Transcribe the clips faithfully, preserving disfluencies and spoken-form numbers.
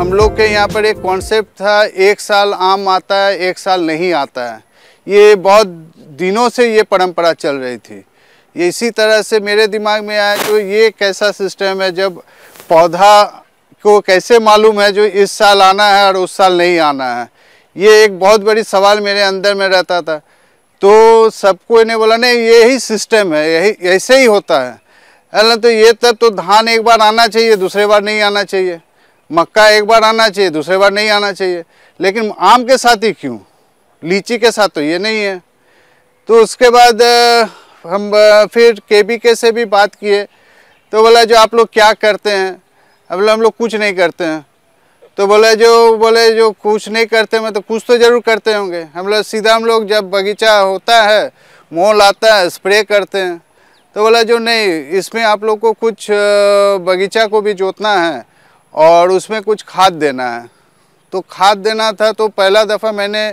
हम लोग के यहाँ पर एक कॉन्सेप्ट था, एक साल आम आता है एक साल नहीं आता है। ये बहुत दिनों से ये परंपरा चल रही थी। ये इसी तरह से मेरे दिमाग में आया तो ये कैसा सिस्टम है, जब पौधा को कैसे मालूम है जो इस साल आना है और उस साल नहीं आना है। ये एक बहुत बड़ी सवाल मेरे अंदर में रहता था। तो सबको इन्हें बोला नहीं, यही सिस्टम है, यही ऐसे ही होता है। अल्लाह तो ये तब तो धान एक बार आना चाहिए दूसरे बार नहीं आना चाहिए, मक्का एक बार आना चाहिए दूसरे बार नहीं आना चाहिए, लेकिन आम के साथ ही क्यों, लीची के साथ तो ये नहीं है। तो उसके बाद हम फिर केबीके से भी बात किए तो बोला जो आप लोग क्या करते हैं। अब बोला हम लोग कुछ नहीं करते हैं। तो बोले जो बोले जो कुछ नहीं करते मैं तो कुछ तो ज़रूर करते होंगे। हम लोग सीधा हम लोग जब बगीचा होता है, मोल आता है, स्प्रे करते हैं। तो बोला जो नहीं, इसमें आप लोग को कुछ बगीचा को भी जोतना है और उसमें कुछ खाद देना है। तो खाद देना था तो पहला दफ़ा मैंने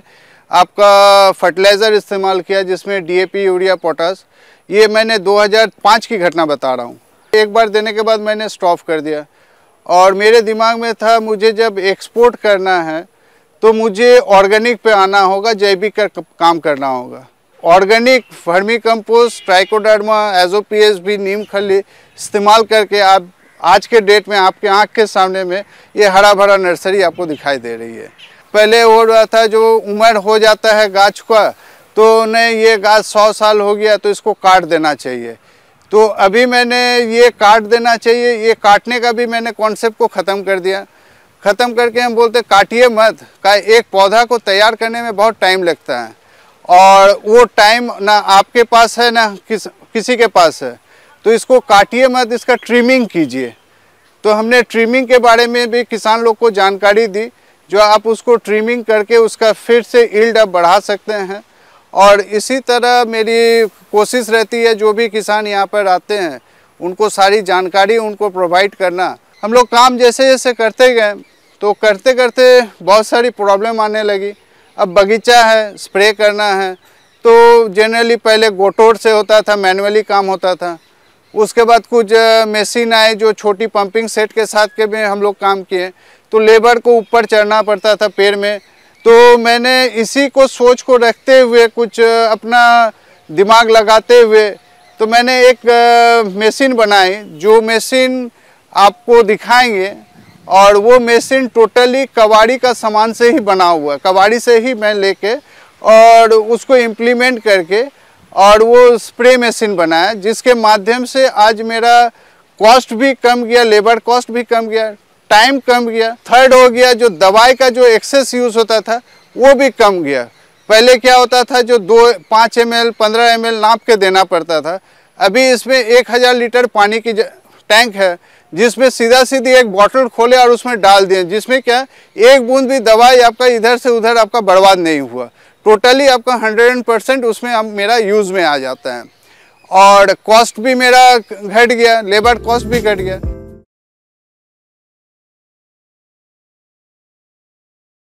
आपका फर्टिलाइज़र इस्तेमाल किया जिसमें डीएपी, यूरिया, पोटास। ये मैंने दो हज़ार पाँच की घटना बता रहा हूँ। एक बार देने के बाद मैंने स्टॉप कर दिया और मेरे दिमाग में था मुझे जब एक्सपोर्ट करना है तो मुझे ऑर्गेनिक पे आना होगा, जैविक का काम करना होगा। ऑर्गेनिक वर्मी कंपोस्ट, ट्राइकोडर्मा, एजोपीएस भी, नीम खली इस्तेमाल करके आप आज के डेट में आपके आँख के सामने में ये हरा भरा नर्सरी आपको दिखाई दे रही है। पहले हो रहा था जो उम्र हो जाता है गाछ का तो नहीं, ये गाछ सौ साल हो गया तो इसको काट देना चाहिए। तो अभी मैंने ये काट देना चाहिए, ये काटने का भी मैंने कॉन्सेप्ट को ख़त्म कर दिया। ख़त्म करके हम बोलते काटिए मत, का एक पौधा को तैयार करने में बहुत टाइम लगता है और वो टाइम ना आपके पास है ना किस किसी के पास है। तो इसको काटिए मत, इसका ट्रिमिंग कीजिए। तो हमने ट्रिमिंग के बारे में भी किसान लोग को जानकारी दी, जो आप उसको ट्रिमिंग करके उसका फिर से यील्ड आप बढ़ा सकते हैं। और इसी तरह मेरी कोशिश रहती है जो भी किसान यहाँ पर आते हैं उनको सारी जानकारी उनको प्रोवाइड करना। हम लोग काम जैसे जैसे करते गए तो करते करते बहुत सारी प्रॉब्लम आने लगी। अब बगीचा है, स्प्रे करना है तो जनरली पहले गोटोर से होता था, मैनुअली काम होता था। उसके बाद कुछ मशीन आए जो छोटी पंपिंग सेट के साथ के भी हम लोग काम किए, तो लेबर को ऊपर चढ़ना पड़ता था पेड़ में। तो मैंने इसी को सोच को रखते हुए कुछ अपना दिमाग लगाते हुए तो मैंने एक मशीन बनाई, जो मशीन आपको दिखाएंगे। और वो मशीन टोटली कबाड़ी का सामान से ही बना हुआ है, कबाड़ी से ही मैं लेके और उसको इम्प्लीमेंट करके और वो स्प्रे मशीन बनाया, जिसके माध्यम से आज मेरा कॉस्ट भी कम गया, लेबर कॉस्ट भी कम गया, टाइम कम गया। थर्ड हो गया जो दवाई का जो एक्सेस यूज़ होता था वो भी कम गया। पहले क्या होता था जो दो पाँच एम एल पंद्रह एम एल नाप के देना पड़ता था, अभी इसमें एक हज़ार लीटर पानी की टैंक है जिसमें सीधा सीधी एक बॉटल खोले और उसमें डाल दिए, जिसमें क्या एक बूंद भी दवाई आपका इधर से उधर आपका बर्बाद नहीं हुआ। टोटली आपका हंड्रेड परसेंट उसमें अब मेरा यूज़ में आ जाता है और कॉस्ट भी मेरा घट गया, लेबर कॉस्ट भी घट गया।